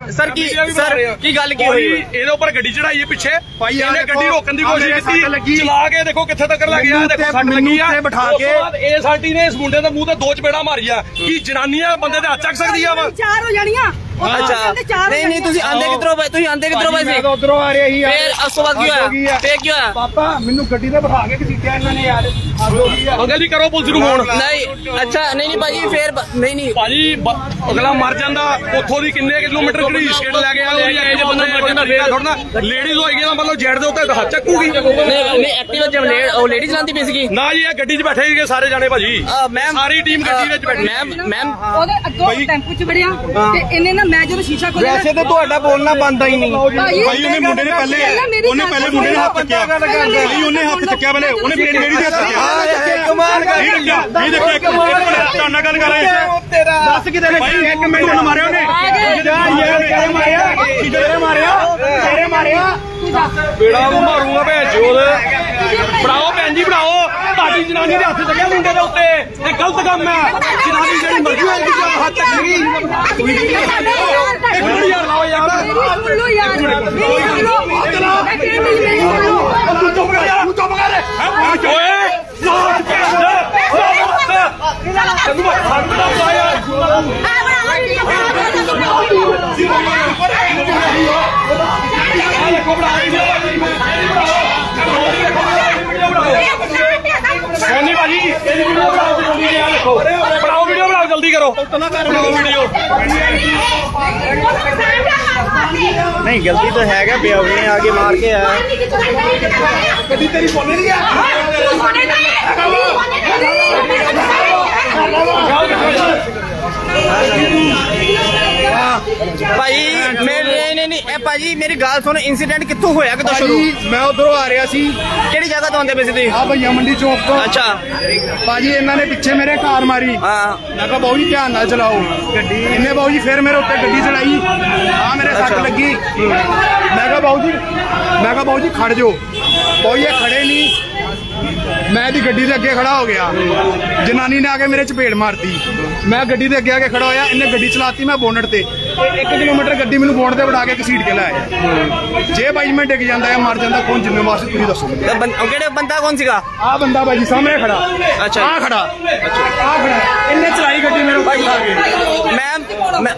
Sir की गल की हुई ਇਹਦੇ ਉੱਪਰ ਗੱਡੀ ਚੜਾਈ ਹੈ ਪਿੱਛੇ ਇਹਨੇ ਗੱਡੀ ਰੋਕਣ ਦੀ ਕੋਸ਼ਿਸ਼ ਕੀਤੀ ਚਲਾ ਕੇ ਦੇਖੋ ਕਿੱਥੇ ਤੱਕ ਲੱਗੀ ਆ ਦੇਖੋ ਸੱਟ ਲੱਗੀ ਆ ਬਿਠਾ ਕੇ ਇਹ ਸਾਡੀ ਨੇ ਇਸ ਮੁੰਡੇ ਦੇ ਮੂੰਹ ਤੇ 2 ਚਪੇੜਾ ਮਾਰੀਆਂ ਕੀ ਜਨਾਨੀਆਂ ਬੰਦੇ ਤੇ ਹੱਥ ਚੱਕ ਸਕਦੀਆਂ ਵਾ 4 ਹੋ ਜਾਣੀਆਂ अच्छा नहीं तुसी आंदे किधरों भाई मैं तो उधरों आ रही ही फिर उस तो बाद क्यों होया फिर क्यों होया पापा मेनू गड्डी ते बिठा के घसीटिया इन्हां ने यार अंकल जी करो पुलिस नूं फोन नहीं अच्छा नहीं भाजी फिर नहीं भाजी अगला मर जांदा उथों दी किन्ने किलोमीटर घड़ीस के ले गया जे बंदा मर जांदा फिर थोड़ा लेडीज होएगी ना मतलब जेड दे उत्ते हत्थ चक्कूगी नहीं एक्टिवा जब लेडी चलांदी पई सीगी ना जी ये गड्डी च बैठे ही सारे जाने भाजी मैम सारी टीम गड्डी विच बैठी मैम ਉਹਦੇ ਅੱਗੋਂ ਟੈਂਪੂ ਚ ਵੜਿਆ ਤੇ ਇਹਨੇ ਨਾ ਮੈਂ ਜਦੋਂ ਸ਼ੀਸ਼ਾ ਖੋਲਿਆ वैसे तो ਤੁਹਾਡਾ ਬੋਲਣਾ ਬੰਦਾ ਹੀ ਨਹੀਂ ਭਾਈ ਉਹਨੇ ਮੁੰਡੇ ਨੇ ਪਹਿਲੇ ਮੁੰਡੇ ਨੇ ਹੱਥ ਚੱਕਿਆ ਭਾਈ ਉਹਨੇ ਹੱਥ ਚੱਕਿਆ ਪਹਿਲੇ ਉਹਨੇ ਮੇਰੀ ਲੇਡੀ ਦੇ ਹੱਥ ਚੱਕਿਆ ਕਮਾਲ ਕਰ ਇਹ ਦੇਖੋ ਇੱਕ ਮਿੰਟ ਤੁਹਾਡਾ ਗੱਲ ਕਰ ਰਹੇ ਤੇਰਾ ਦੱਸ ਕਿਤੇ ਨੇ ਇੱਕ ਮਿੰਟ ਉਹਨੂੰ ਮਾਰਿਆ ਉਹਨੇ ਤੇਰੇ ਮਾਰਿਆ ਬੇੜਾ ਮਾਰੂਗਾ ਭੈਜੋ ਬਣਾਓ ਭੈਣ ਜੀ ਬਣਾਓ ਤੁਹਾਡੀ ਜਨਾਨੀ ਦੇ ਹੱਥ ਚੱਕਿਆ ਮੁੰਡੇ ਦੇ ਉੱਤੇ ਇਹ ਗਲਤ ਕੰਮ ਹੈ ਜਨਾਨੀ ਜਿਹੜੀ ਮਰਜ਼ੀ ਹੋਏਗੀ ਜੇ ਹੱਥ ਚੱਕੇਗੀ यार लाओ यार ਸੁਣ ਲੋ ਯਾਰ ਮੇਰੀ ਸੁਣ ਲੋ ਮੈਂ ਕਹਿੰਦੀ ਮੇਰੀ ਸੁਣ ਲੋ तू चुप कर यार तू चुप कर ओए साथ के सोनी भाजी बनाओ वीडियो बनाओ जल्दी करो बनाओ वीडियो नहीं गलती तो है क्या बेवकूफ ने आगे मार के आया कभी तेरी फोन नहीं भाई नहीं भाजी मेरी गल सुन इंसीडेंट कित्थों होया कित्थों शुरू मैं उधरों आ रहा सी किहड़ी जगह तो आंदे पे सी तुसीं आ भैया मंडी चौक तो अच्छा भाजी इन्होंने पीछे मेरे कार मारी मैं कहा बाबू जी ध्यान नाल चलाओ गड्डी इन्हें बाबू जी फिर मेरे उत्ते गड्डी चलाई हाँ मेरे सट लगी मैं कहा बाबू जी खड़ जाओ बाबू ये खड़े नहीं मैं दी गड्डी दे अगे खड़ा हो गया जनानी ने आके मेरे चपेट मारती मैं गड्डी दे अगे आके खड़ा होया इन्हें गड्डी चलाती मैं बोनट ते 1 किलोमीटर गड्डी मैनू बोनट ते बिठा के घसीट के लाया जे भाई मैं डिग जांदा है मर जांदा कौन जिम्मेवार सी तुसीं दसो केड़े बंदा कौन सीगा आ बंदा भाई सामने खड़ा अच्छा आ खड़ा आ खड़ा इन्हें चलाई गड्डी मेरे ऊपर उठा के मैम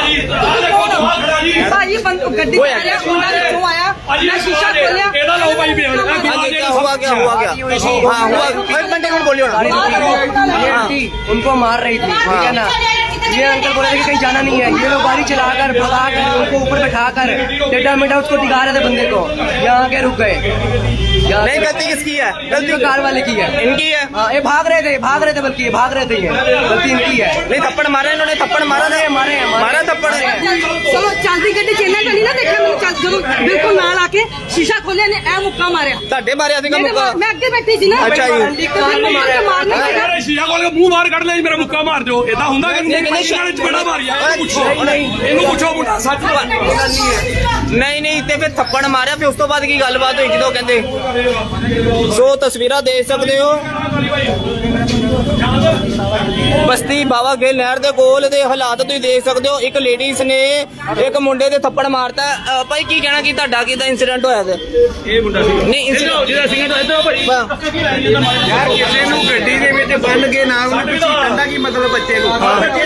ਭਾਈ ਗੱਡੀ ਚ ਆਇਆ ਉਹਨਾਂ ਨੇ ਕਿਉਂ ਆਇਆ ਮੈਂ ਸ਼ੀਸ਼ਾ ਖੋਲਿਆ ਇਹਦਾ ਲਓ ਭਾਈ ਬਿਆਨ हुआ क्या हाँ हुआ एक घंटे में बोलियो ना उनको मार रही थी ठीक है ना ये अंकल बोल रहे थे कि कहीं जाना नहीं है ये लोग गाड़ी चलाकर भगाकर उनको ऊपर बैठाकर टेढ़ा मेढ़ा उसको दिखा रहे थे बंदे को यहाँ के रुक गए नहीं गलती किसकी है गलती कार वाले की है इनकी है हाँ ये भाग रहे थे बल्कि ये भाग रहे थे ये गलती इनकी है नहीं थप्पड़ मारा इन्होंने थप्पड़ मारा नहीं मारा थप्पड़ ਚਲੋ ਚੱਲਦੀ ਗੱਡੀ ਚ ਇਹਨਾਂ ਨਹੀਂ ਨਾ ਦੇਖਿਆ ਮੈਨੂੰ ਜਦੋਂ ਬਿਲਕੁਲ ਨਾਲ ਆ ਕੇ ਸ਼ੀਸ਼ਾ ਖੋਲਿਆ ਨੇ ਐ ਮੁੱਕਾ ਮਾਰਿਆ ਤੁਹਾਡੇ ਮਾਰਿਆ ਸੀਗਾ ਮੁੱਕਾ ਮੈਂ ਅੱਗੇ ਬੈਠੀ ਸੀ ਨਾ ਅੱਛਾ ਜੀ ਮਾਰਨਾ ਸ਼ੀਸ਼ਾ ਖੋਲ ਕੇ ਮੂੰਹ ਬਾਹਰ ਕੱਢ ਲਿਆ ਮੇਰਾ ਮੁੱਕਾ ਮਾਰ ਦਿਓ ਏਦਾਂ ਹੁੰਦਾ ਕਿ ਇਹਨੂੰ ਚਪੇੜਾ ਮਾਰਿਆ ਇਹਨੂੰ ਪੁੱਛੋ ਮੁੰਡਾ ਸੱਚ नहीं ਤੇ ਫਿਰ ਥੱਪੜ ਮਾਰਿਆ ਫਿਰ ਉਸ ਤੋਂ ਬਾਅਦ ਕੀ ਗੱਲਬਾਤ ਹੋਈ ਜਦੋਂ ਕਹਿੰਦੇ ਸੋ ਤਸਵੀਰਾਂ ਦੇਖ ਸਕਦੇ ਹੋ ਬਸਤੀ ਬਾਵਾ ਗੇ ਨਹਿਰ ਦੇ ਕੋਲ ਦੇ ਹਾਲਾਤ ਤੁਸੀਂ ਦੇਖ ਸਕਦੇ ਹੋ ਇੱਕ ਲੇਡੀਜ਼ ਨੇ ਇੱਕ ਮੁੰਡੇ ਦੇ ਥੱਪੜ ਮਾਰਤਾ ਭਾਈ ਕੀ ਕਹਿਣਾ ਕੀ ਤੁਹਾਡਾ ਕਿਹਦਾ ਇੰਸੀਡੈਂਟ ਹੋਇਆ ਤੇ ਇਹ ਮੁੰਡਾ ਸੀ ਨਹੀਂ ਇੰਸੀਡੈਂਟ ਯਾਰ ਕਿਸੇ ਨੂੰ ਗੱਡੀ ਦੇ ਵਿੱਚ ਬੰਨ ਕੇ ਨਾ ਉਹਨੂੰ ਘਸੀਟਣ ਦਾ ਕੀ ਮਤਲਬ ਬੱਚੇ ਨੂੰ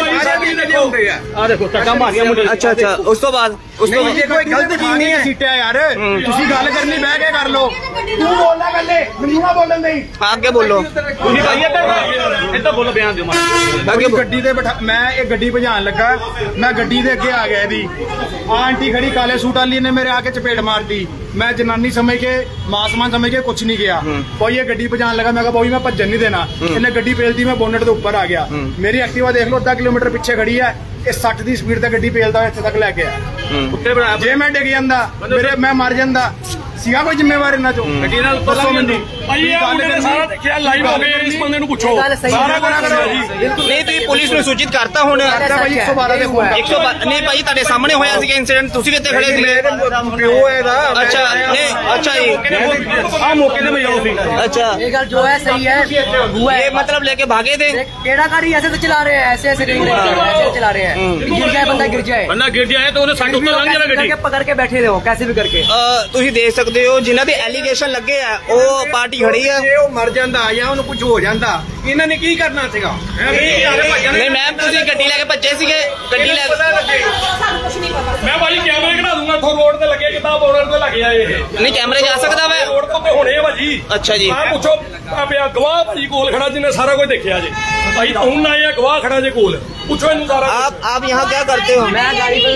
ਆ ਦੇਖੋ ਟੱਕਾ ਮਾਰਿਆ ਮੁੰਡੇ ਅੱਛਾ ਉਸ ਤੋਂ ਬਾਅਦ ये कोई गलत चीज नहीं है सीटा यार तुसी गल करनी बह के कर लो तू बोलना पहले मैनू ना बोलन दे आगे बोलो तुसी भाई इधर बोलो बयान दियो मैं गड्डी ते बैठा मैं ये गड्डी भजान लगा मैं गड्डी दे अगे आ गया दी आंटी खड़ी काले सूट वाली ने मेरे आके चपेट मार दी मैं जनानी समझ के मासमान समझ के कुछ नहीं किया कोई ये गड्डी भजान लगा मैं कहा भाई मैं भजन नहीं देना इन्हें गड्डी पेलती मैं बोनट के ऊपर आ गया मेरी एक्टिवा देख लो 1/2 किलोमीटर पीछे खड़ी है ये 60 की स्पीड ते गड्डी पेलदा इत्थे तक लेके आया जे मैं डिग जांदा मेरे मैं मर जांदा सीगा कोई जिम्मेवार इन्हां चों गड्डी नाल दसो मैनूं ਸਾਰਾ ਦੇਖਿਆ ਲਾਈਵ ਹੋ ਗਏ ਇਸ ਬੰਦੇ ਨੂੰ ਪੁੱਛੋ ਸਾਰਾ ਕੁਝ ਕਰੋ ਜੀ ਨਹੀਂ ਤੁਸੀਂ ਪੁਲਿਸ ਨੂੰ ਸੂਚਿਤ ਕਰਤਾ ਹੁਣ 112 ਦੇ ਫੋਨ 112 ਨਹੀਂ ਭਾਈ ਤੁਹਾਡੇ ਸਾਹਮਣੇ ਹੋਇਆ ਸੀਗਾ ਇੰਸੀਡੈਂਟ ਤੁਸੀਂ ਵੀ ਇੱਥੇ ਖੜੇ ਸੀਗੇ ਪਿਓ ਇਹਦਾ ਅੱਛਾ नहीं अच्छा जी हाँ मौके पे मैं जाऊँ अच्छा ये गल जो है सही है हुआ ये है मतलब लेके भागे थे केड़ा गाड़ी ऐसे तो चला रहे हैं ऐसे ऐसे नहीं ऐसे चला रहे हैं गिर जाए बंदा गिर जाए तो उन्हें संग उत्ते लंघ जाना गड्डी पकड़ के बैठे रहो कैसे भी करके ਤੁਸੀਂ ਦੇਖ ਸਕਦੇ ਹੋ ਜਿਨ੍ਹਾਂ ਦੇ ਐਲੀਗੇਸ਼ਨ ਲੱਗੇ ਆ ਉਹ ਪਾਰਟੀ ਖੜੀ ਆ ਉਹ ਮਰ ਜਾਂਦਾ ਜਾਂ ਉਹਨੂੰ ਕੁਝ ਹੋ ਜਾਂਦਾ ਇਹਨਾਂ ਨੇ ਕੀ ਕਰਨਾ ਸੀਗਾ ਨਹੀਂ ਮੈਮ ਤੁਸੀਂ ਗੱਡੀ ਲੈ ਕੇ ਭੱਜੇ ਸੀਗੇ ਗੱਡੀ ਲੈ ਮੈਂ ਭਾਜੀ ਕੈਮਰੇ ਕਢਾ ਦੂੰਗਾ ਇੱਥੋਂ ਰੋਡ ਤੇ ਲੱਗੇ ਕਿੱਦਾਂ ਬੋਰਡਰ ਤੇ ਲੱਗ ਜਾਏ ਇਹ ਨਹੀਂ ਕੈਮਰੇ ਜਾ ਸਕਦਾ ਵਾ ਰੋਡ ਤੋਂ ਤੇ ਹੋਣੇ ਆ ਭਾਜੀ ਅੱਛਾ ਜੀ ਆ ਪੁੱਛੋ ਪਿਆ ਗਵਾਹ ਭਾਜੀ ਕੋਲ ਖੜਾ ਜਿਹਨੇ ਸਾਰਾ ਕੁਝ ਦੇਖਿਆ ਜੇ ਭਾਈ ਹੁਣ ਆਏ ਆ ਗਵਾਹ ਖੜਾ ਜੇ ਕੋਲ पूछो इन सारा आप यहाँ क्या करते हो मैं गाड़ी पे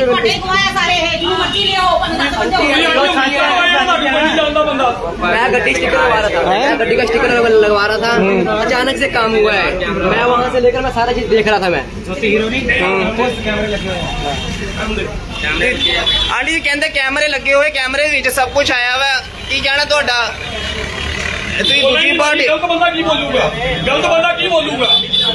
मैं गड्डी स्टिकर लगवा रहा था मैं गड्डी का स्टिकर लगवा रहा था अचानक से काम हुआ है मैं वहाँ से लेकर मैं सारा चीज देख रहा था मैं आंटी जी कहते कैमरे लगे हुए कैमरे ਵਿੱਚ सब कुछ आया हुआ की कहना ਤੁਹਾਡਾ ਤੁਸੀਂ ਦੂਜੀ ਪਾਰਟੀ गलत बंदा की बोलूगा गलत बंदा की बोलूगा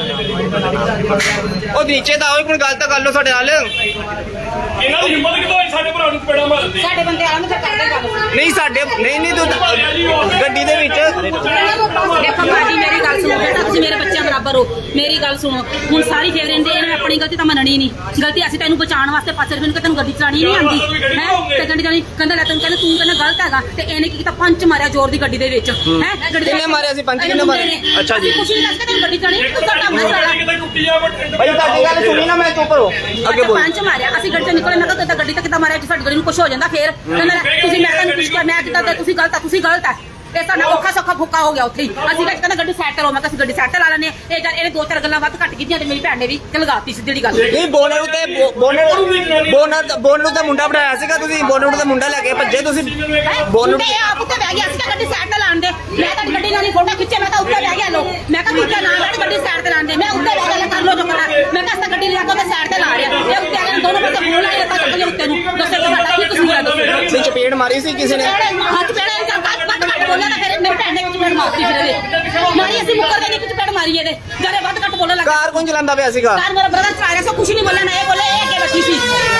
ਉਹ ਨੀਚੇ ਤਾਂ ਆਓ ਕੋਈ ਗੱਲ ਤਾਂ ਕਰ ਲਓ ਸਾਡੇ ਨਾਲ ਇਹਨਾਂ ਦੀ ਹਿੰਮਤ ਕਿਦੋਂ ਹੋਈ ਸਾਡੇ ਭਰਾ ਨੂੰ ਚਪੇੜਾ ਮਾਰਦੇ ਸਾਡੇ ਬੰਦੇ ਆਉਣ ਤੇ ਕਰਦੇ ਗੱਲ ਨਹੀਂ ਸਾਡੇ ਨਹੀਂ ਤੂੰ ਗੱਡੀ ਦੇ ਵਿੱਚ ਦੇਖੋ ਭਾਜੀ ਮੇਰੀ ਗੱਲ ਸੁਣੋ ਬੇਟਾ ਤੁਸੀਂ ਮੇਰੇ ਬੱਚਿਆਂ ਬਰਾਬਰ ਹੋ ਮੇਰੀ ਗੱਲ ਸੁਣੋ ਹੁਣ ਸਾਰੀ ਫੇਰ ਇਹਨੇ ਇਹਨੇ ਆਪਣੀ ਗਲਤੀ ਤਾਂ ਮੰਨਣੀ ਨਹੀਂ ਗਲਤੀ ਅਸੀਂ ਤੈਨੂੰ ਬਚਾਉਣ ਵਾਸਤੇ ਪਾਸੇ ਮੈਨੂੰ ਕਿ ਤੈਨੂੰ ਗੱਡੀ ਚਲਾਣੀ ਨਹੀਂ ਆਉਂਦੀ ਹੈ ਤੇ ਗੱਡੀ ਜਾਨੀ ਕਹਿੰਦਾ ਲੈ ਤੈਨੂੰ ਕਹਿੰਦਾ ਤੂੰ ਕਹਿੰਦਾ ਗਲਤ ਹੈਗਾ ਤੇ ਇਹਨੇ ਕੀ ਕੀਤਾ ਪੰਚ ਮਾਰਿਆ ਜ਼ੋਰ ਦੀ ਗੱਡੀ ਦੇ ਵਿੱਚ ਹੈ ਗੱਡੀ ਕਿੰਨੇ ਮਾਰਿਆ ਸੀ ਪੰਜ ਕਿੰਨੇ ਮਾਰੇ ਅੱਛਾ ਜੀ ਕੁਛ ਨਹੀਂ ਦੱਸ ਕੇ ਤੈਨੂੰ ਗੱਡੀ ਚਲਾਣੀ ਤੂੰ ਸਾਡਾ ਮਸਲਾ ਕਿਤੇ ਟੁੱਟੀ ਆ ਭਾਈ ਤੁਹਾਡੀ ਗੱਲ ਸੁਣੀ ਨਾ ਮੈਂ ਚੁੱਪ ਰਹੋ ਅੱਗੇ ਬੋਲ ਪੰਜ ਮਾਰਿਆ ਅਸੀਂ ਗੱਡੀ ਤੋਂ ਨਿਕਲੇ ਮੈਂ ਕਿਹਾ ਤੇ ਗੱਡੀ ਤਾਂ ਕਿੱਦਾਂ ਮਾਰਿਆ ਜੀ ਸਾਡੀ ਗੱਡੀ ਨੂੰ ਕੁਛ ਹੋ ਜਾਂਦਾ ਫੇਰ ਕਹਿੰਦਾ ਤੁਸੀਂ ਮੈਂ ਤੁਹਾਨੂੰ ਕੁਛ ਕਰਨਾ ਜਿੱਦਾਂ ਤੇ ਤੁਸੀਂ ਗਲਤ ਹੈ ਇਹ ਸਾਡਾ ਔਖਾ ਸੌਖਾ ਫੁੱਕਾ ਹੋ ਗਿਆ ਉੱਥੇ ਹੀ ਅਸੀਂ ਕਹਿੰਦਾ ਗੱਡੀ ਸੈੱਟ ਕਰੋ ਮੈਂ ਕਿਹਾ ਅਸੀਂ ਗੱਡੀ ਸੈੱਟ ਲਾ ਲੈਣੇ ਇਹ ਗੱਲ ਇਹਨੇ ਦੋ ਚਾਰ ਗੱਲਾਂ ਵੱਧ ਘੱਟ ਕੀਤੀਆਂ ਤੇ ਮੇਰੀ ਭੈਣ ਨੇ ਵੀ ਤੇ ਲਗਾਤੀ ਸਿੱਧੀ ਜਿਹੜੀ ਗੱਲ ਨਹੀਂ ਬੋਨਰ ਉਤੇ ਬੋਨਰ ਉਤੇ ਮੁੰਡਾ ਬਣਾਇਆ ਸੀਗਾ ਤੁਸੀਂ ਬੋਨਰ ਉਤੇ ਮੁੰਡਾ ਲੈ ਕੇ ਭੱਜੇ ਤੁਸੀਂ ਬੋਨਰ ਤੇ ਆਪ ਉੱਤੇ ਬਹਿ ਗਿਆ ਅਸੀਂ ਤਾਂ ਗੱਡੀ ਸਾਈਡ ਤੇ ਲਾਣ ਦੇ ਮੈਂ ਤਾਂ ਗੱਡੀ ਨਾਲ ਹੀ ਫੋਟੋ ਖਿੱਚੇ ਮੈਂ ਤਾਂ ਉੱਤੇ ਬਹਿ ਗਿਆ ਲੋ ਮੈਂ ਕਿਹਾ ਉੱਤੇ ਨਾ ਬੈਠ ਗੱਡੀ ਸਾਈਡ ਤੇ ਲਾਣ ਦੇ ਮੈਂ ਉੱਤੇ ਬਹਿ ਗਿਆ ਕਰ ਲੋ ਜੋ ਕਰਨਾ ਮੈਂ ਕਿਹਾ ਗੱਡੀ ਲਿਆ ਕੇ ਸਾਈਡ ਤੇ ਲਾ ਰਿਹਾ ਇਹ ਉੱਤੇ ਆ ਕੇ ਦੋਨੋਂ ਪਾਸੇ ਫੋਨ ਲਾਇਆ ਤਾਂ ਚੱਕਲੇ ਉੱਤੇ ਨੂੰ ਦੱਸੋ ਸਾਡਾ ਕੀ ਕਸੂਰ ਹੈ ਨਹੀਂ ਚਪੇੜ ਮਾਰੀ ਸੀ ਕਿਸੇ ਨੇ ਹੱਥ ਪੈਣਾ ਘੱਟ ਬੋਲਿਆ ਤਾਂ ਫਿਰ ਮੇਰੇ ਭੈਣ ਨੇ ਚਪੇੜ ਮਾਰਤੀ ਫਿਰ ਇਹਦੇ ਮਾਰੀ ਅਸੀਂ ਮੁੱਕਰਦੇ ਨਹੀਂ ਕਿ ਚਪੇੜ ਮਾਰੀ ਇਹਦੇ ਜਰੇ ਵੱਧ ਘੱਟ ਬੋਲਣ ਲੱਗਾ ਕਾਰ ਕੌਣ ਚਲਾਉਂਦਾ ਪਿਆ ਸੀਗਾ ਕਾਰ ਮੇਰਾ ਬ੍ਰਦਰ ਚਲਾ ਰਿਹਾ ਸੋ ਕੁਝ ਨਹੀਂ ਬੋਲਿਆ ਨਾ ਇਹ ਬੋਲੇ ਇਹ ਅੱਗੇ ਬੈਠੀ ਸੀ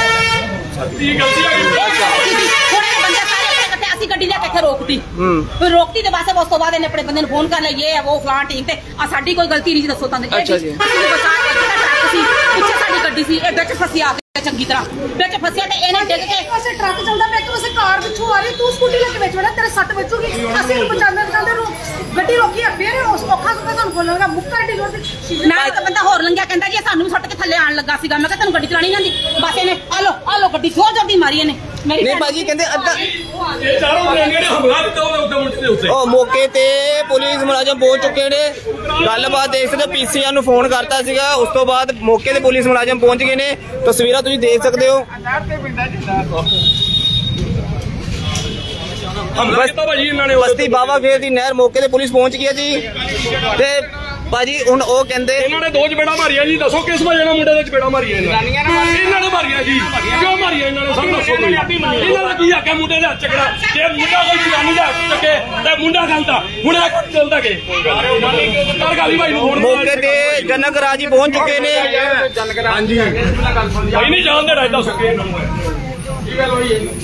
ਕੀ ਗਲਤੀ ਆ ਗਈ ਅਸੀਂ ਗੱਡੀ ਲੈ ਕੇ ਇੱਥੇ ਰੋਕਤੀ ਫਿਰ ਰੋਕਤੀ ਤੇ ਬਸ ਉਸ ਤੋਂ ਬਾਅਦ ਇਹਨੇ ਆਪਣੇ ਬੰਦੇ ਨੂੰ ਫੋਨ ਕਰ ਲਿਆ ਇਹ ਉਹ ਫਲਾਂ ਟੀਮ ਤੇ ਆ ਸਾਡੀ ਕੋਈ ਗਲਤੀ ਨਹੀਂ ਦੱਸੋ ਤਾਂ ਅੱਛਾ ਜੀ ਬਚਾ ਕੇ ਟਰੱਕ ਸੀ ਪਿੱਛੇ ਸਾਡੀ ਗੱਡੀ ਸੀ ਇਹ ਵਿੱਚ ਫਸਿਆ ਚੰਗੀ ਤਰ੍ਹਾਂ ਵਿੱਚ ਫਸਿਆ ਤੇ ਇਹਨੇ ਡਿੱਗ ਕੇ ਪਾਸੇ ਟਰੱਕ ਚੱਲਦਾ ਪਿਆ ਕਿ ਉਸੇ ਕਾਰ ਪਿੱਛੋਂ ਆ ਰਹੀ ਤੂੰ ਸਕੂਟੀ ਲੈ ਕੇ ਵਿੱਚ ਵੜਾ ਤੇਰੇ ਸੱਟ ਵੱਜੂਗੀ ਅਸੀਂ ਨੂੰ ਬਚਾਉਂਦੇ ਗੱਡੀ ਰੋਕੀ ਆ ਫਿਰ ਉਸ ਔਖਾ ਸੁੱਕਾ ਤੁਹਾਨੂੰ ਬੋਲਣਗਾ ਮੁੱਕਾ ਢੀ ਲੋੜ ਦੀ ਨਾਲ ਤਾਂ ਬੰਦਾ ਹੋਰ ਲੰਘਿਆ ਕਹਿੰਦਾ ਜੀ ਸਾਨੂੰ ਵੀ ਸੁੱਟ ਕੇ ਥੱਲੇ ਆਣ ਲੱਗਾ ਸੀਗਾ ਮੈਂ ਕਿਹਾ ਤੈਨੂੰ ਗੱਡੀ ਚਲਾਣੀ ਨਹੀਂ ਆਉਂਦੀ ਬਸ ਇਹਨੇ ਆ ਲੋ ਗੱਡੀ ਜ਼ੋਰ ਜ਼ੋਰ ਦੀ ਮਾਰੀ ਇਹਨੇ ਨਹੀਂ ਭਾਜੀ ਕਹਿੰਦੇ ਅੱਧਾ ਇਹ ਚਾਰੋਂ ਜਣੇ ਨੇ ਹਮਲਾ ਕੀਤਾ ਉਹਦੇ ਮੁੰਡੇ ਦੇ ਉੱਤੇ ਉਹ ਮੌਕੇ ਤੇ ਪੁਲਿਸ ਮੁਲਾਜ਼ਮ ਪਹੁੰਚ ਚੁੱਕੇ ਨੇ ਗੱਲਬਾਤ ਦੇਖ ਸਕਦੇ ਪੀਸੀਆਰ ਨੂੰ ਫੋਨ ਕਰਤਾ ਸੀਗਾ ਉਸ ਤੋਂ ਬਾਅਦ ਮੌਕੇ ਤੇ ਪੁਲਿਸ ਮੁਲਾਜ਼ਮ ਪਹੁੰਚ ਗਏ ਨੇ ਤਸਵੀਰਾਂ ਤੁਸੀਂ ਦੇਖ ਸਕਦੇ ਹੋ ਬਸਤੀ ਬਾਵਾ ਖੇਤ ਦੀ ਨਹਿਰ ਮੌਕੇ ਤੇ ਪੁਲਿਸ ਪਹੁੰਚ ਗਈ ਹੈ ਜੀ ਤੇ ਭਾਜੀ ਹੁਣ ਉਹ ਕਹਿੰਦੇ ਇਹਨਾਂ ਨੇ ਦੋ ਚਪੇੜਾ ਮਾਰੀਆਂ ਜੀ ਦੱਸੋ ਕਿਸ ਵਜ੍ਹਾ ਨਾਲ ਮੁੰਡੇ ਦੇ ਚਪੇੜਾ ਮਾਰੀਆਂ ਇਹਨਾਂ ਨੇ ਮਾਰੀਆਂ ਜੀ ਕਿਉਂ ਮਾਰੀਆਂ ਇਹਨਾਂ ਨੇ ਸਾਨੂੰ ਦੱਸੋ ਇਹਨਾਂ ਦਾ ਕੀ ਆਖਿਆ ਮੁੰਡੇ ਦੇ ਹੱਥ ਚੱਕੜਾ ਜੇ ਮੁੰਡਾ ਕੋਈ ਜਨਾਨੀ ਦਾ ਹੱਥ ਚੱਕੇ ਤੇ ਮੁੰਡਾ ਗਲਤਾ ਹੁਣ ਇਹ ਚੱਲਦਾ ਕਿ ਕਰ ਗਾਲੀ ਭਾਈ ਨੂੰ ਮੌਕੇ ਤੇ ਜਨਕ ਰਾਜੀ ਪਹੁੰਚ ਚੁੱਕੇ ਨੇ ਹਾਂਜੀ ਭਾਈ ਨਹੀਂ ਜਾਣਦੇ ਰਾਜਦਾ ਸੁੱਕੇ ਇਹਨਾਂ ਨੂੰ ਕੀ ਗੱਲ ਹੋਈ ਹੈ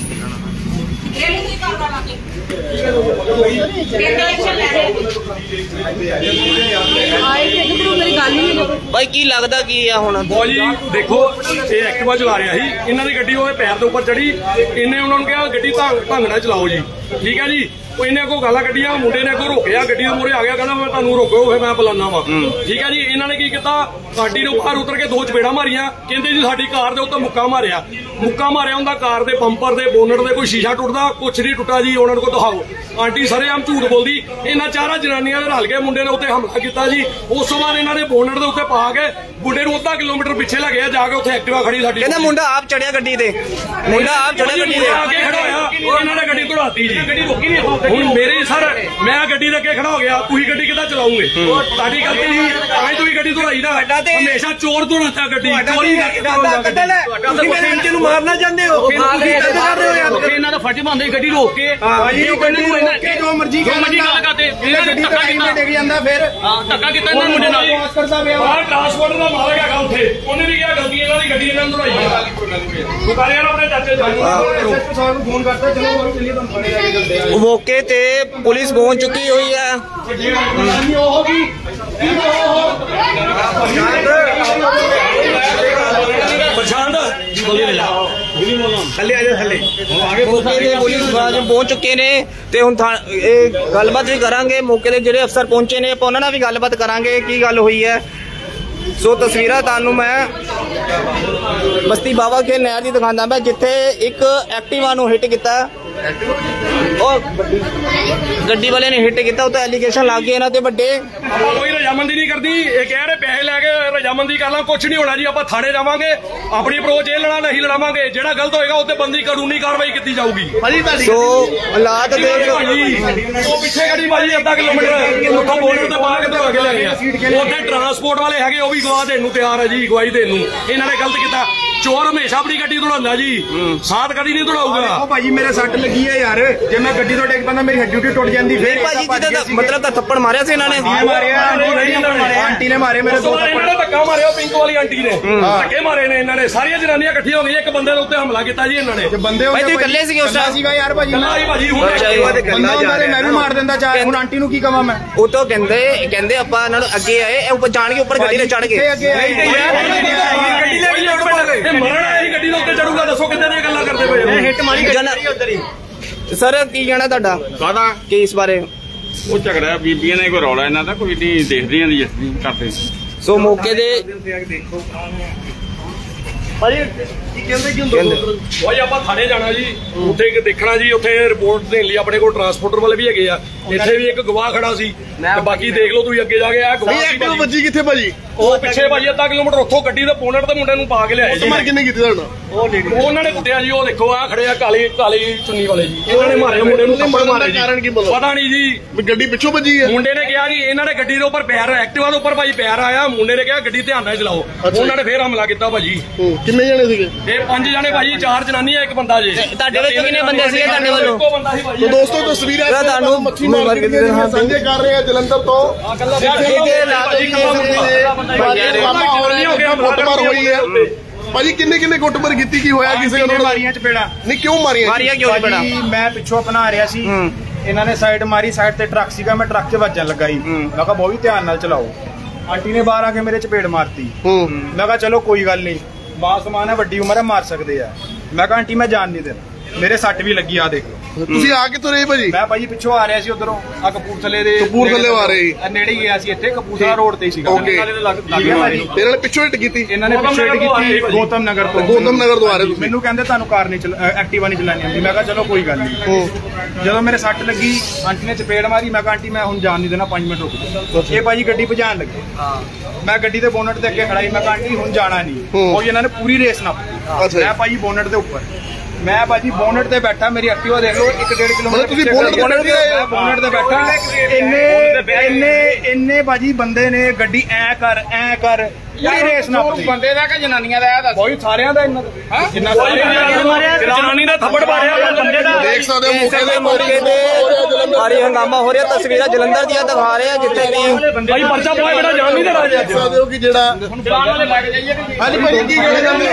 ਭਾਈ ਕੀ ਲੱਗਦਾ ਕੀ ਆ ਹੁਣ ਜੀ ਦੇਖੋ ਇਹ ਐਕਟਿਵਾ ਚਲਾ ਰਿਹਾ ਸੀ ਇਹਨਾਂ ਦੀ ਗੱਡੀ ਉਹਦੇ ਪੈਰ ਦੇ ਉੱਪਰ ਚੜੀ ਇਹਨੇ ਉਹਨਾਂ ਨੂੰ ਕਿਹਾ ਗੱਡੀ ਢੰਗ ਨਾਲ ਚਲਾਓ ਜੀ ਠੀਕ ਹੈ ਜੀ ਉਹ ਇਹਨੇ ਕੋ ਗਾਲਾਂ ਕੱਢੀਆਂ ਮੁੰਡੇ ਨੇ ਕੋ ਰੋਕਿਆ ਗੱਡੀ ਦੇ ਮੂਹਰੇ ਆ ਗਿਆ ਕਹਿੰਦਾ ਮੈਂ ਤੁਹਾਨੂੰ ਰੋਕੋ ਫਿਰ ਮੈਂ ਬੁਲਾਨਾ ਵਾ ਠੀਕ ਹੈ ਜੀ ਇਹਨਾਂ ਨੇ ਕੀ ਕੀਤਾ ਗੱਡੀ ਦੇ ਉੱਪਰ ਉਤਰ ਕੇ ਦੋ ਚਪੇੜਾਂ ਮਾਰੀਆਂ ਕਹਿੰਦੇ ਜੀ ਸਾਡੀ ਕਾਰ ਦੇ ਉੱਤੇ ਮੁੱਕਾ ਮਾਰਿਆ ਹੁੰਦਾ ਕਾਰ ਦੇ ਬੰਪਰ ਦੇ ਬੋਨਟ ਦੇ ਕੋਈ ਸ਼ੀਸ਼ਾ ਟੁੱਟਦਾ ਕੁਛ ਨਹੀਂ ਟੁੱਟਾ ਜੀ ਉਹਨਾਂ ਨੂੰ ਕੋ ਦਿਖਾਓ ਆਂਟੀ ਸਰੇਆਮ ਝੂਠ ਬੋਲਦੀ ਇਹਨਾਂ ਚਾਰਾਂ ਜਨਾਨੀਆਂ ਨੇ ਰਲ ਕੇ ਮੁੰਡੇ ਦੇ ਉੱਤੇ ਹਮਲਾ ਕੀਤਾ ਜੀ ਉਸ ਤੋਂ ਬਾਅਦ ਇਹਨਾਂ ਨੇ ਬੋਨਟ ਦੇ ਉੱਤੇ ਪਾ ਕੇ ਮੁੰਡੇ ਨੂੰ ਅੱਧਾ ਕਿਲੋਮੀਟਰ ਪਿੱਛੇ ਲੈ ਗਿਆ ਜਾ ਕੇ ਉੱਥੇ ਐਕਟਿਵਾ ਖੜੀ ਸਾਡੀ ਕਹਿੰਦਾ ਮੁੰਡਾ ਆਪ ਚੜਿਆ ਗੱਡੀ ਤੇ ਮੁੰਡਾ ਆਪ ਚੜਿਆ ਗੱਡੀ ਤੇ ਆ ਕੇ ਖੜਾ ਹੋਇਆ ਇਹਨਾਂ ਨੇ ਗੱਡੀ ਘੁੜਾਤੀ ਜੀ ਗੱਡੀ ਰੋਕੀ ਨਹੀਂ ਹੁਣ ਮੇਰੇ ਸਰ ਮੈਂ ਗੱਡੀ ਦੇ ਅੱਗੇ ਖੜਾ ਹੋ ਗਿਆ ਤੁਸੀਂ ਗੱਡੀ ਕਿੱਦਾਂ ਚਲਾਉਂਗੇ ਤੁਹਾਡੀ ਗਲਤੀ ਨਹੀਂ ਐਂ ਤੁਸੀਂ ਗੱਡੀ ਧੁਰਾਈ ਨਾ ਹਮੇਸ਼ਾ ਚੋਰ ਧੁਰਾਤਾ ਗੱਡੀ ਚੋਰੀ ਕਰਕੇ ਤੁਸੀਂ ਮੇਰੇ ਇੰਜਨ ਨੂੰ ਮਾਰਨਾ ਚਾਹੁੰਦੇ ਹੋ ਤੁਸੀਂ ਕਰ ਰਹੇ ਹੋ ਯਾਰ ਇਹਨਾਂ ਦਾ ਫਰਜ਼ ਬਣਦਾ ਗੱਡੀ ਰੋਕ ਕੇ ਜੋ ਮਰਜ਼ੀ ਗੱਲ ਕਰਦੇ ਗੱਡੀ ਟਰਾਈ में ਡਿੱਗ ਜਾਂਦਾ ਫਿਰ ਧੱਕਾ ਕੀਤਾ ਇਹਨਾਂ ਮੁੰਡੇ ਨਾਲ ਕਰਦਾ ਪਿਆ ਆਹ ਟਰਾਂਸਪੋਰਟ ਦਾ ਮਾਲਕ ਹੈਗਾ ਉੱਥੇ ਉਹਨੇ ਵੀ ਕਿਹਾ ਗਲਤੀ ਇਹਨਾਂ ਦੀ ਗੱਡੀ ਇਹਨਾਂ ਨੂੰ ਦੌੜਾਈ ਹੈ ਦੁਕਾਨਿਆਂ ਨੂੰ ਆਪਣੇ ਚਾਚੇ ਸਾਹਿਬ ਨੂੰ ਫੋਨ ਕਰਤਾ ਚਲੋ ਉਹ ਚੱਲੀਏ ਤੁਹਾਨੂੰ ਫੜੇ ਜਾ ਕੇ ਦਿੰਦੇ ਆ ਮੌਕੇ ਤੇ ਪੁਲਿਸ ਪਹੁੰਚ ਚੁੱਕੀ ਹੋਈ ਹੈ। ਪ੍ਰਸ਼ਾਂਤ ਥੱਲੇ ਆ ਜਾ ਥੱਲੇ ਮੌਕੇ ਤੇ ਪੁਲਿਸ ਮੁਲਾਜ਼ਮ ਪਹੁੰਚ ਚੁੱਕੇ ਨੇ ਤੇ ਹੁਣ ਇਹ ਗੱਲਬਾਤ ਵੀ ਕਰਾਂਗੇ। ਮੌਕੇ ਤੇ ਜਿਹੜੇ ਅਫਸਰ ਪਹੁੰਚੇ ਨੇ ਆਪਾਂ ਉਹਨਾਂ ਨਾਲ ਵੀ ਗੱਲਬਾਤ ਕਰਾਂਗੇ ਕੀ ਗੱਲ ਹੋਈ ਹੈ। ਸੋ ਤਸਵੀਰਾਂ ਤੁਹਾਨੂੰ ਮੈਂ ਬਸਤੀ ਬਾਵਾ ਖੇਲ ਨਹਿਰ ਦੀ ਦਿਖਾਉਂਦਾ ਮੈਂ ਜਿੱਥੇ ਇੱਕ ਐਕਟਿਵਾ ਨੂੰ ਹਿੱਟ ਕੀਤਾ ਉਹ ਗੱਡੀ ਵਾਲੇ ਨੇ ਹਿੱਟ ਕੀਤਾ ਉਹ ਤਾਂ ਐਲੀਗੇਸ਼ਨ ਲੱਗ ਗਏ ਇਹਨਾਂ ਤੇ ਵੱਡੇ। ਆਪਾਂ ਕੋਈ ਰਜਾਮੰਦੀ ਨਹੀਂ ਕਰਦੀ ਇਹ ਕਹਿ ਰਹੇ ਪੈਸੇ ਲੈ ਕੇ ਰਜਾਮੰਦੀ ਕਰ ਲਾਂ ਕੁਝ ਨਹੀਂ ਹੋਣਾ ਜੀ ਆਪਾਂ ਥਾਣੇ ਜਾਵਾਂਗੇ ਆਪਣੀ ਅਪਰੋਚ ਇਹ ਲੜਾ ਨਹੀਂ ਲੜਾਵਾਂਗੇ ਜਿਹੜਾ ਗਲਤ ਹੋਏਗਾ ਉੱਤੇ ਬੰਦੀ ਕਾਨੂੰਨੀ ਕਾਰਵਾਈ ਕੀਤੀ ਜਾਊਗੀ। ਸੋ ਹਾਲਾਤ ਦੇਖ ਉਹ ਪਿੱਛੇ ਗੱਡੀ ਭਾਜੀ ਅੱਧਾ ਕਿਲੋਮੀਟਰ ਉੱਥੋਂ ਬੋਰਡਰ ਤੇ ਪਾ ਕੇ ਧਵਾ ਕੇ ਲੈ ਗਏ ਉੱਥੇ ਟਰਾਂਸਪੋਰਟ ਵਾਲੇ ਹੈਗੇ ਉਹ ਵੀ ਗਵਾਹ ਦੇਣ ਨੂੰ ਤਿਆਰ ਹੈ ਜੀ ਗਵਾਹੀ ਦੇਣ ਨੂੰ ਇਹਨਾਂ ਨੇ ਗਲਤ ਕੀਤਾ। ਚੋਰ ਹਮੇਸ਼ਾ ਆਪਣੀ ਗੱਡੀ ਦੌੜਾਉਂਦਾ ਜੀ ਸਾਥ ਕਦੀ ਨਹੀਂ ਦੌੜਾਊਗਾ। ਉਹ ਭਾਜੀ ਮੇਰੇ ਸੱਟ ਲੱਗੀ ਹੈ ਯਾਰ ਜੇ ਮੈਂ ਗੱਡੀ ਤੋਂ ਡਿੱਗ ਪੈਂਦਾ ਮੇਰੀ ਹੱਡੀ ਟੁੱਟ ਜਾਂਦੀ ਫਿਰ ਭਾਜੀ ਜਿਹਦਾ ਮਤਲਬ ਤਾਂ ਥੱਪੜ ਮਾਰਿਆ ਸੀ ਇਹਨਾਂ ਨੇ ਆਂਟੀ ਨੇ ਮਾਰੇ ਮੇਰੇ ਦੋ ਇਹਨਾਂ ਨੇ ਧੱਕਾ ਮਾਰਿਆ ਪਿੰਕ ਵਾਲੀ ਆਂਟੀ ਨੇ ਧੱਕੇ ਮਾਰੇ ਨੇ ਇਹਨਾਂ ਨੇ ਸਾਰੀਆਂ ਜਨਾਨੀਆਂ ਇਕੱਠੀਆਂ ਹੋ ਗਈਆਂ ਇੱਕ ਬੰਦੇ ਦੇ ਉੱਤੇ ਹਮਲਾ ਕੀਤਾ ਜੀ ਇਹਨਾਂ ਨੇ। ਬੰਦੇ ਭਾਈ ਤੁਸੀਂ ਇਕੱਲੇ ਸੀਗੇ ਉਸ ਟਾਈਮ ਸੀਗਾ ਯਾਰ ਭਾਜੀ ਭਾਜੀ ਹੁਣ ਬੰਦਾ ਹੁੰਦਾ ਤੇ ਮੈਂ ਵੀ ਮਾਰ ਦਿੰਦਾ ਚਾਹ ਹੁਣ ਆਂਟੀ ਨੂੰ ਕੀ ਕਵਾਂ ਮੈਂ ਉਹ ਤਾਂ ਕਹਿੰਦੇ ਆਪਾਂ ਇਹਨਾਂ ਨੂੰ ਅੱਗੇ ਆਏ ਉੱਪਰ ਜਾਣ ਕੇ ਉੱਪਰ ਗੱਡੀ ਤੇ ਚੜ ਗਏ ਅੱਗੇ ਗੱਡੀ ਲੈ ਕੇ ਮਰਨ ਆਈ ਗੱਡੀ ਦੇ ਉੱਤੇ ਚੜੂਗਾ ਦੱਸੋ ਕਿੱਦਾਂ ਦੀਆਂ ਗੱਲਾਂ ਕਰਦੇ ਪਏ ਹਿੱਟ ਮਾਰੀ ਸਰ ਕੀ ਕਹਿਣਾ ਤੁਹਾਡਾ ਕਾਹਦਾ ਕੀ ਇਸ ਬਾਰੇ ਉਹ ਝਗੜਾ ਬੀਬੀਆਂ ਨੇ ਕੋਈ ਰੌਲਾ ਇਹਨਾਂ ਦਾ ਕੋਈ ਨਹੀਂ ਦੇਖਦੀਆਂ ਦੀ ਕਰਦੇ ਸੋ ਮੌਕੇ ਦੇ ਭਾਈ ਆਪਾਂ ਥਾਣੇ ਜਾਣਾ ਜੀ ਉੱਥੇ ਇੱਕ ਦੇਖਣਾ ਜੀ ਉੱਥੇ ਰਿਪੋਰਟ ਦੇਣ ਲਈ ਆਪਣੇ ਕੋਲ ਟਰਾਂਸਪੋਰਟਰ ਵਾਲੇ ਵੀ ਹੈਗੇ ਆ ਇੱਥੇ ਵੀ ਇੱਕ ਗਵਾਹ ਖੜਾ ਸੀ ਤੇ ਬਾਕੀ ਦੇਖ ਲਓ ਤੁਸੀਂ ਅੱਗੇ ਜਾ ਕੇ ਆ ਗਵਾਹ ਵੱਜੀ ਕਿੱਥੇ ਭਾਜੀ ਉਹ ਪਿੱਛੇ ਭਾਜੀ ਅੱਧਾ ਕਿਲੋਮੀਟਰ ਉੱਥੋਂ ਗੱਡੀ ਦੇ ਬੋਨਟ ਤੇ ਮੁੰਡੇ ਨੂੰ ਪਾ ਕੇ ਲਿਆਏ ਜੀ ਕਿੰਨੇ ਕੀਤੀ ਤੁਹਾਡਾ ਉਹਨਾਂ ਨੇ ਕੁੱਟਿਆ ਜੀ ਉਹ ਦੇਖੋ ਆ ਖੜੇ ਆ ਕਾਲੀ ਚੁੰਨੀ ਵਾਲੇ ਜੀ ਇਹਨਾਂ ਨੇ ਮਾਰੇ ਮੁੰਡੇ ਨੂੰ ਥੱਪੜ ਮਾਰੇ ਜੀ ਪਤਾ ਨਹੀਂ ਜੀ ਗੱਡੀ ਪਿੱਛੋਂ ਵੱਜੀ ਹੈ ਮੁੰਡੇ ਨੇ ਕਿਹਾ ਜੀ ਇਹਨਾਂ ਨੇ ਗੱਡੀ ਦੇ ਉੱਪਰ ਪੈਰ ਐਕਟਿਵਾ ਦੇ ਉੱਪਰ ਭਾਜੀ ਪੈਰ ਆਇਆ ਮੁੰਡੇ ਨੇ ਕਿਹਾ ਗੱਡੀ ਧਿਆਨ ਨਾਲ ਚਲਾਓ ਉਹਨਾਂ ਨੇ ਫੇਰ ਹਮਲਾ ਕੀਤਾ ਭਾਜੀ। ਕਿੰਨੇ ਜਣੇ ਸੀਗੇ ਇਹ 5 ਜਣੇ ਭਾਜੀ 4 ਜਨਾਨੀਆਂ ਇੱਕ ਬੰਦਾ ਜੀ। ਤੁਹਾਡੇ ਵਿੱਚ ਕਿੰਨੇ ਬੰਦੇ ਸੀਗੇ ਤੁਹਾਡੇ ਵੱਲੋਂ? ਇੱਕੋ ਬੰਦਾ ਸੀ ਭਾਜੀ। ਦੋਸਤੋ ਤਸਵੀਰਾਂ ਤੁਹਾਨੂੰ ਮੱਛੀ ਮਾਰਕੀਟ ਦੀਆਂ ਸਾਂਝੇ ਕਰ ਰਹੇ ਆ ਜਲੰਧਰ ਤੋਂ ਕੁੱਟਮਾਰ ਹੋਈ ਹੈ ਭਾਜੀ ਕਿੰਨੇ ਕੁੱਟਮਾਰ ਕੀਤੀ ਕੀ ਹੋਇਆ ਕਿਸੇ ਨੂੰ ਮਾਰੀਆਂ ਚਪੇੜਾ ਨਹੀਂ ਕਿਉਂ ਮਾਰੀਆਂ ਕਿਉਂ ਚਪੇੜਾ ਮੈਂ ਪਿੱਛੋਂ ਆਪਣਾ ਆ ਰਿਹਾ ਸੀ ਇਹਨਾਂ ਨੇ ਸਾਈਡ ਮਾਰੀ ਸਾਈਡ ਤੇ ਟਰੱਕ ਸੀਗਾ ਮੈਂ ਟਰੱਕ 'ਚ ਵੱਜਣ ਲੱਗਾ ਸੀ ਮੈਂ ਕਿਹਾ ਬਹੁਤ ਧਿਆਨ ਨਾਲ ਚਲਾਓ ਆਂਟੀ ਨੇ ਬਾਹਰ ਆ ਕੇ ਮੇਰੇ ਚਪੇੜ ਮਾਰਤੀ ਮੈਂ ਕਿਹਾ ਚਲੋ ਕੋਈ ਗੱਲ ਨਹੀਂ ਬਾਸਮਾਨ ਹੈ ਵੱਡੀ ਉਮਰ ਹੈ ਮਾਰ ਸਕਦੇ ਆ ਮੈਂ ਕਿਹਾ ਆਂਟੀ ਮੈਂ ਜਾਣ ਨਹੀਂ ਦੇਣਾ ਮੇਰੇ ਸੱਟ ਵੀ ਲੱਗੀ ਆ ਦੇਖ ਲਓ ਤੁਸੀਂ ਆ ਕਿੱਥੋਂ ਰਹੇ ਭਾਜੀ? ਮੈਂ ਭਾਜੀ ਪਿੱਛੋਂ ਆ ਰਿਹਾ ਸੀ ਉਧਰੋਂ ਆ ਕਪੂਰਥਲੇ ਦੇ ਆ ਰਹੇ ਨੇੜੇ ਗਿਆ ਸੀ ਇੱਥੇ ਕਪੂਰਥਲਾ ਰੋਡ ਤੇ ਸੀਗਾ ਇਹਨਾਂ ਨੇ ਪਿੱਛੋਂ ਹਿੱਟ ਕੀਤੀ ਇਹਨਾਂ ਨੇ ਪਿੱਛੋਂ ਹਿੱਟ ਕੀਤੀ ਗੌਤਮ ਨਗਰ ਤੋਂ ਆ ਰਹੇ ਤੁਸੀਂ ਮੈਨੂੰ ਕਹਿੰਦੇ ਤੁਹਾਨੂੰ ਕਾਰ ਨਹੀਂ ਐਕਟਿਵਾ ਨਹੀਂ ਚਲਾਣੀ ਆਉਂਦੀ ਮੈਂ ਕਿਹਾ ਚਲੋ ਕੋਈ ਗੱਲ ਨਹੀਂ ਜਦੋਂ ਮੇਰੇ ਸੱਟ ਲੱਗੀ ਆਂਟੀ ਨੇ ਚਪੇੜ ਮਾਰੀ ਮੈਂ ਕਿਹਾ ਆਂਟੀ ਮੈਂ ਹੁਣ ਜਾਣ ਨਹੀਂ ਦੇਣਾ 5 ਮਿੰਟ ਰੁਕ ਜਾਓ ਇਹ ਭਾਜੀ ਗੱਡੀ ਭਜਾਣ ਲੱਗੇ ਮੈਂ ਗੱਡੀ ਦੇ ਬੋਨਟ ਦੇ ਅੱਗੇ ਖੜਾ ਸੀ ਮੈਂ ਕਿਹਾ ਆਂਟੀ ਹੁਣ ਜਾਣਾ ਨਹੀਂ ਉਹ ਇਹਨਾਂ ਨੇ ਪੂਰੀ ਰੇਸ ਨਾਪੀ ਮੈਂ ਭਾਜੀ ਬੋਨਟ ਦੇ ਉੱਪਰ मैं भाजी बोनेट ते बैठा मेरी एक्टिवा देख लो 1.5 किलोमीटर बोनेट ते बैठा इन्ने भाजी बंदे ने गड्डी ऐ कर रेस ना बंदे दा कि जनानियां दा है बहुत सारियां दा इन्ना जिन्ना जनानी दा थप्पड़ मारिया बंदे दा देख सकते हो मौके ते भारी हंगामा हो रहा तस्वीरां जलंधर ਦੀਆਂ ਦਿਖਾ ਰਹੇ ਆ ਜਿੱਥੇ ਵੀ ਭਾਈ ਪਰਚਾ ਪਾਇਆ ਬੜਾ ਜਾਨ ਨਹੀਂ ਦੇਣਾ देख सकते हो कि जेड़ा हां भाई की कहना चाहते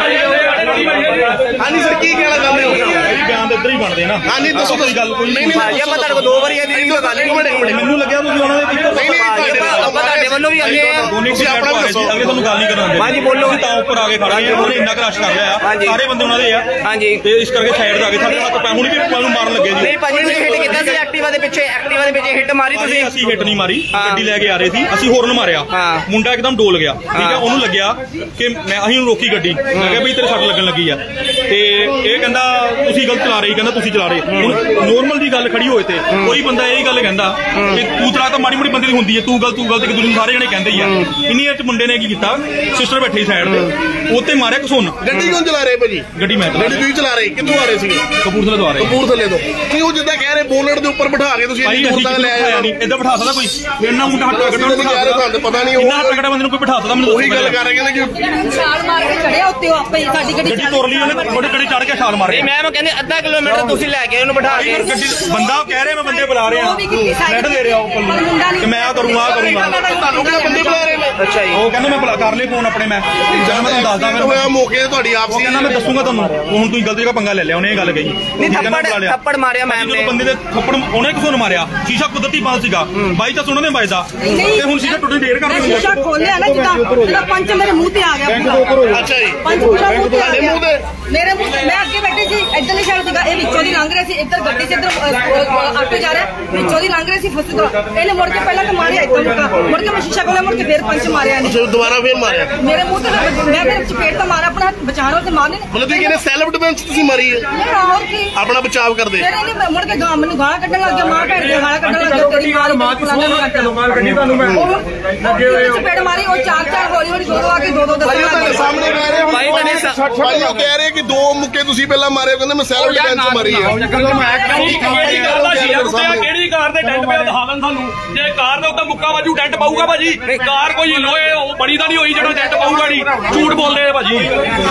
हो हां सर की कहना चाहते हो ਬਿਆਨ ਤੇ ਇੱਧਰ ਹੀ ਬਣਦੇ ਨਾ हां नहीं दसो कोई गल कोई नहीं ਭਾਜੀ ਆਪਾਂ ਤੁਹਾਡੇ ਕੋਲ 2 ਵਾਰੀ ਆਈ ਦੀ ਗੱਲ ਮੈਨੂੰ ਲੱਗਿਆ ਤੁਸੀਂ ਉਹਨਾਂ ਦੇ ਆਪਾਂ ਤੁਹਾਡੇ ਵੱਲੋਂ ਵੀ ਅੱਗੇ ਆ ਤੁਸੀਂ ਆਪਣਾ ਵੀ ਦੱਸੋ ਅੱਗੇ ਤੁਹਾਨੂੰ ਗੱਲ ਨਹੀਂ ਕਰਾਂਗੇ ਹਾਂਜੀ ਬੋਲੋ ਤਾਂ ਉੱਪਰ ਆ ਕੇ ਖੜ ਗਏ ਉਹਨੇ ਇੰਨਾ ਕ੍ਰਸ਼ ਕਰ ਲਿਆ ਸਾਰੇ ਬੰਦੇ ਉਹਨਾਂ ਦੇ ਆ ਹਾਂਜੀ ਤੇ ਇਸ ਕਰਕੇ ਸਾਈਡ ਤੇ ਆ ਗਏ ਸਾਡੇ ਹੱਥ ਪੈ ਹੁਣ ਵੀ ਨੂੰ ਮਾਰਨ ਲੱਗੇ ਜੀ ਨਹੀਂ ਭਾਜੀ ਤੁਸੀਂ ਹਿੱਟ ਕੀਤਾ ਸੀ ਐਕਟਿਵਾ ਦੇ ਪਿੱਛੇ ਹਿੱਟ ਮਾਰੀ ਤੁਸੀਂ ਅਸੀਂ ਹਿੱਟ ਨਹੀਂ ਮਾਰੀ ਗੱਡੀ ਲੈ ਕੇ ਆ ਰਹੇ ਸੀ ਅਸੀਂ ਹੋਰਨ ਮਾਰਿਆ ਮੁੰਡਾ ਇੱਕਦਮ ਡੋਲ ਗਿਆ ਠੀਕ ਹੈ ਉਹਨੂੰ ਲੱਗਿਆ ਕਿ ਮੈਂ ਅਸੀਂ ਨੂੰ ਰੋਕੀ ਗੱਡੀ ਮੈਂ ਕਿਹਾ ਬਈ ਤੇਰੇ ਸੱਟ ਲੱਗਣ ਲੱਗੀ ਆ ਤੇ ਇਹ ਕਹਿੰਦਾ ਤੁਸੀਂ ਗਲਤ ਚਲਾ ਰਹੇ ਕਹਿੰਦਾ ਤੁਸੀਂ ਚਲਾ ਰਹੇ ਹੁਣ ਨੋਰਮਲ ਦੀ ਗੱਲ ਖੜੀ ਹੋਏ ਤੇ ਕੋਈ ਬੰਦਾ ਇਹ ਗੱਲ ਕਹਿੰਦਾ ਕਿ ਤੂੰ ਚਲਾ ਤਾਂ ਮਾੜੀ ਮੋਟੀ ਬੰਦੇ ਦੀ ਹੁੰਦੀ ਹੈ ਤੂੰ ਗਲਤ ਕਿ ਤੁਸੀਂ ਸਾਰੇ ਜਣੇ ਕਹਿੰਦੇ ਹੀ ਆ ਇੰਨੀਆਂ ਚ ਮੁੰਡੇ ਨੇ ਕੀ ਕੀਤਾ ਸਿਸਟਰ ਬੈਠੀ ਸਾਈਡ ਤੇ ਉੱਤੇ ਮਾਰਿਆ ਕਸੁੰਨ ਗੱਡੀ ਕੌਣ ਚਲਾ ਰਹੇ ਭਾਜੀ ਗੱਡੀ ਮੈਂ ਗੱਡੀ ਤੁਸੀਂ ਚਲਾ ਰਹੇ ਕਿੱਥੋਂ ਆ ਰਹੇ ਸੀ ਕਪੂਰਥਲੇ ਤੋਂ ਆ ਰਹੇ ਕਪੂਰਥਲੇ ਤੋਂ ਕੀ ਉਹ ਜਿੱਦਾਂ ਕਹਿ ਰਹੇ ਬੋਨਟ ਦੇ ਉੱਪਰ ਬਿਠਾ ਕੇ ਤੁਸੀਂ ਇੰਨੀ ਦੂਰ ਤੱਕ ਲੈ ਆਏ ਨਹੀਂ ਇੱਦਾਂ ਬਿਠਾ ਸਕਦਾ ਕੋਈ ਇੰਨਾ ਮੁੰਡਾ ਹੱਟਾ ਕੱਢਣ ਤੁਹਾਨੂੰ ਪਤਾ ਨਹੀਂ ਇੰਨਾ ਤਕੜਾ ਬੰਦੇ ਨੂੰ ਕੋਈ ਬਿਠਾ ਸਕਦਾ ਮੈਨੂੰ ਉਹੀ ਗੱਲ ਕਰ ਰਹੇ ਕਹਿੰਦੇ ਕਿ ਛਾਲ ਮਾਰ ਕੇ ਚੜਿਆ ਉੱਤੇ ਉਹ ਆਪੇ ਸਾਡੀ ਗੱਡੀ ਤੋੜ ਲਈ ਉਹਨੇ ਤੁਹਾਡੀ ਗੱਡੀ ਚੜ ਕੇ ਛਾਲ ਮਾਰੇ। ਮੈਂ ਕਹਿੰਦੇ ਅੱਧਾ ਕਿਲੋਮੀਟਰ ਤੁਸੀਂ ਲੈ ਕੇ ਉਹਨੂੰ ਬਿਠਾ ਕੇ ਬੰਦਾ ਕਹਿ ਰਿਹਾ ਮੈਂ ਬੰਦੇ ਬੁਲਾ ਰਿਹਾ ਨੈਟ ਦੇ ਰਿਹਾ ਕਿ ਮੈਂ ਆ ਕਰੂੰਗਾ ਤੁਹਾਨੂੰ ਕਿਹੜੇ ਬੰਦੇ ਬੁਲਾ ਰਹੇ ਨੇ? ਅੱਛਾ ਜੀ। ਉਹ ਕਹਿੰਦਾ ਮੈਂ ਬੁਲਾ ਕਰ ਲੈ ਫੋਨ ਆਪਣੇ ਮੈਂ ਜਦੋਂ ਮੈਂ ਤੁਹਾਨੂੰ ਦੱਸਦਾ ਮੈਂ ਹੋਇਆ ਮੌਕੇ ਤੇ ਤੁਹਾਡੀ ਆਪਸੀ ਕਹਿੰਦਾ ਮੈਂ ਦੱਸੂਗਾ ਤੁਹਾਨੂੰ ਹੁਣ ਤੁਸੀਂ ਗਲਤੀ ਦਾ ਪੰਗਾ ਲੈ ਲਿਆ ਉਹਨੇ ਇਹ ਗੱਲ ਕਹੀ ਥੱਪੜ ਮਾਰਿਆ ਮੈਮ ਨੇ ਬੰਦੇ ਦੇ ਥੱਪੜ ਉਹਨੇ ਕਿਸੋਂ ਮਾਰਿਆ ਸ਼ੀਸ਼ਾ ਕੁਦਰਤੀ ਬੰਦ ਸੀਗਾ ਬਾਈ ਤਾਂ ਸੁਣਨੇ ਬਾਈ ਦਾ ਤੇ ਹੁਣ ਸ਼ੀਸ਼ਾ ਟੁੱਟੇ ਢੇਰ ਕਰ ਦਿੰਦੇ ਸ਼ੀਸ਼ਾ ਖੋਲਿਆ ਨਾ ਜਿੱਦਾਂ ਪੰਚ ਮੇਰੇ ਮੂੰਹ ਤੇ ਆ ਗਿਆ ਅੱਛਾ ਜੀ ਪੰਜ ਪੂਰਾ ਮੂੰਹ ਤੇ ਆ ਤੁਹਾਡੇ ਗਿਆ ਮੂੰਹ ਤੇ ਮੇਰੇ ਮੂੰਹ ਤੇ ਮੈਂ ਅੱਗੇ ਬੈਠੀ ਸੀ ਇੱਧਰਲੀ ਸਾਈਡ ਸੀਗਾ ਇਹ ਵਿੱਚੋਂ ਦੀ ਲੰਘ ਰਿਹਾ ਸੀ ਇੱਧਰ ਗੱਡੀ ਚ ਇੱਧਰ ਆਪੇ ਜਾ ਰਿਹਾ ਵਿੱਚੋਂ ਦੀ ਲੰਘ ਰਿਹਾ ਸੀ ਫਸੀ ਤੋਂ ਇਹਨੇ ਮੁੜ ਕੇ ਪਹਿਲਾਂ ਤਾਂ ਮਾਰਿਆ ਇੱਦਾਂ ਮੁੜ ਕੇ ਮੈਂ ਸ਼ੀਸ਼ਾ ਖੋਲਿਆ ਮੁੜ ਕੇ ਫੇਰ ਪੰਚ ਮਾਰਿਆ ਇਹਨੇ ਫਿਰ ਦੁਬਾਰਾ ਫੇਰ ਮਾਰਿਆ ਮੇਰੇ ਮੂੰਹ ਤੇ ਮੈਂ ਫਿਰ ਚਪੇਟ ਤਾਂ ਮਾਰਿਆ ਆਪਣਾ ਬਚਾਉਣ ਵਾਸਤੇ ਮਾਰਨੇ ਮਤਲਬ ਤੁਸੀਂ ਕਹਿੰਦੇ ਸੈਲਫ ਡਿਫੈਂਸ ਤੁਸੀਂ ਮਾਰੀ ਹੈ ਨਹੀਂ ਹੋਰ ਕੀ ਆਪਣਾ ਬਚਾਅ ਕਰਦੇ ਫਿਰ ਇਹਨੇ ਮੁੜ ਕੇ ਮੈਨੂੰ ਗਾਲਾਂ ਕੱਢਣ ਲੱਗ ਗਿਆ ਮਾਂ ਭੈਣ ਦੀਆਂ ਗਾਲਾਂ ਕੱਢਣ ਲੱਗ ਗਿਆ ਤੇਰੀ ਮਾਂ ਕੱਢੀ ਤੁਹਾਨੂੰ ਮੈਂ ਚਪੇੜ ਮਾਰੀ ਉਹ ਚਾਰ ਹੌਲੀ ਹੌਲੀ ਦੋ ਆ ਕੇ ਦੋ ਭਾਈ ਤੁਹਾਡੇ ਸਾਹਮਣੇ ਕਹਿ ਰਹੇ ਭਾਈ ਭਾਈ ਉਹ ਕਹਿ ਰਹੇ ਕਿ ਦੋ ਮੁੱਕੇ ਤੁਸੀਂ ਪਹਿਲਾਂ ਮਾਰੇ ਕਹਿੰਦੇ ਮੈਂ ਸੈਲਫ ਡਿਫੈਂਸ ਮਾਰੀ ਹੈ ਕਿਹੜੀ ਕਾਰ ਦੇ ਟੈਂਟ ਪਿਆ ਦਿਖਾ ਦੇਣ ਸਾਨੂੰ ਜੇ ਕਾਰ ਦੇ ਉੱਤੇ ਮੁੱਕਾ ਵਾਜੂ ਟੈਂਟ ਪਾਊਗਾ ਭਾਜੀ ਕਾਰ ਕੋਈ ਲੋਏ ਉਹ ਬਣੀ ਤਾਂ ਨਹੀਂ ਹੋਈ ਜਿਹੜਾ ਟੈਂਟ ਪਾਊਗਾ ਨਹੀਂ ਝੂਠ ਬੋਲਦੇ ਆ ਭਾਜੀ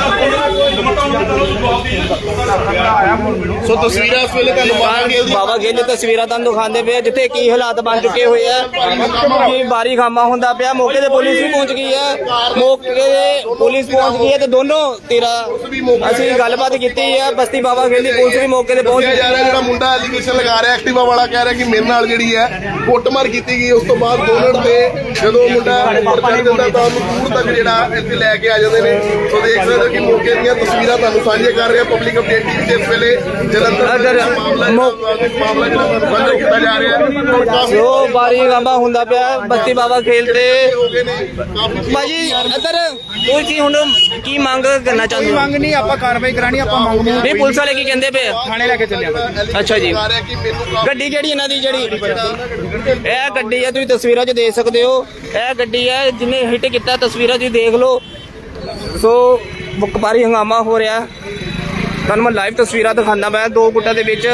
ਸੋ ਤਸਵੀਰਾਂ ਇਸ ਵੇਲੇ ਤੁਹਾਨੂੰ ਬਾਬਾ ਗਿੱਲ ਦੀਆਂ ਤਸਵੀਰਾਂ ਤੁਹਾਨੂੰ ਦਿਖਾਉਂਦੇ ਪਏ ਜਿੱਥੇ ਕੀ ਹਾਲਾਤ ਬਣ ਚੁੱਕੇ ਹੋਏ ਆ ਕਿ ਬਾਰੀ ਖਾਮਾ ਹੁੰਦਾ ਪਿਆ ਮੌਕੇ ਤੇ ਪੁਲਿਸ ਵੀ ਪਹੁੰਚ ਗਈ ਹੈ ਮੌਕੇ ਤੇ ਪੁਲਿਸ ਪਹੁੰਚ ਗਈ ਹੈ ਤੇ ਦੋਨੋਂ ਤੇਰਾ ਅਸੀਂ ਗੱਲਬਾਤ ਕੀਤੀ ਹੈ ਬਸਤੀ ਬਾਬਾ ਗਿੱਲ ਦੀ ਪੁਲਿਸ ਵੀ ਮੌਕੇ ਤੇ ਪਹੁੰਚ ਗਈ ਜਾ ਰਿਹਾ ਜਿਹੜਾ ਮੁੰਡਾ ਐਲੀਗੇਸ਼ਨ ਲਗਾ ਰਿਹਾ ਐਕਟਿਵਾ ਵਾਲਾ ਕਹਿ ਰਿਹਾ ਕਿ ਮੇਰੇ ਨਾਲ ਜਿਹੜੀ ਹੈ ਕੁੱਟਮਾਰ ਕੀਤੀ ਗਈ ਉਸ ਤੋਂ ਬਾਅਦ 2 ਮਿੰਟ ਤੇ ਜਦੋਂ ਮੁੰਡਾ ਪਰਚਾ ਦਿੰਦਾ ਤਾਂ ਉਹਨੂੰ ਦੂਰ ਤੱਕ ਜਿਹੜਾ ਇੱਥੇ ਲੈ ਕੇ ਆ ਜਾਂਦੇ ਨੇ ਸੋ ਦੇਖ ਸਕਦੇ ਹੋ ਕਿ ਮੌਕੇ ਦੀਆਂ ਤਸਵੀਰਾਂ ਤੁਹਾਨੂੰ ਸਾਂਝੇ ਕਰ ਰਿਹਾ ਪਬਲਿਕ ਅਪਡੇਟ ਟੀਵੀ ਤੇ ਇਸ ਵੇਲੇ ਜਲੰਧਰ ਮਾਮਲਾ ਜਿਹੜਾ ਸਾਂਝਾ ਕੀਤਾ ਜਾ ਰਿਹਾ ਹੈ ਜੋ ਬਾਰੀ ਖਾਮਾ ਹੁੰਦਾ ਪਿਆ ਬਸਤੀ ਬਾਬਾ ਖੇਲ ਤੇ ਭਾਜੀ ਇੱਧਰ ਤੁਸੀਂ ਹੁਣ ਕੀ ਮੰਗ ਕਰਨਾ ਚਾਹੁੰਦੇ ਹੋ ਮੰਗ ਨਹੀਂ ਆਪਾਂ ਕਾਰਵਾਈ ਕਰਾਣੀ ਆਪਾਂ ਮੰਗ ਨਹੀਂ ਪੁਲਿਸ ਵਾਲੇ ਕੀ ਕਹਿੰਦੇ ਪਏ ਥਾਣੇ ਲੈ ਕੇ ਚੱਲਿਆ ਅੱਛਾ ਜੀ ਗੱਡੀ ਕਿਹੜੀ ਇਹਨਾਂ ਦੀ ਜਿਹੜੀ ਇਹ ਗੱਡੀ ਹੈ ਤੁਸੀਂ ਤਸਵੀਰਾਂ 'ਚ ਦੇਖ ਸਕਦੇ ਹੋ ਇਹ ਗੱਡੀ ਹੈ ਜਿਹਨੇ ਹਿੱਟ ਕੀਤਾ ਤਸਵੀਰਾਂ 'ਚ ਦੇਖ ਲਓ ਸੋ ਵਪਾਰੀ ਹੰਗਾਮਾ ਹੋ ਰਿਹਾ ਤੁਹਾਨੂੰ ਮੈਂ ਲਾਈਵ ਤਸਵੀਰਾਂ ਦਿਖਾਉਂਦਾ ਮੈਂ 2 ਗੁੱਟਾਂ ਦੇ ਵਿੱਚ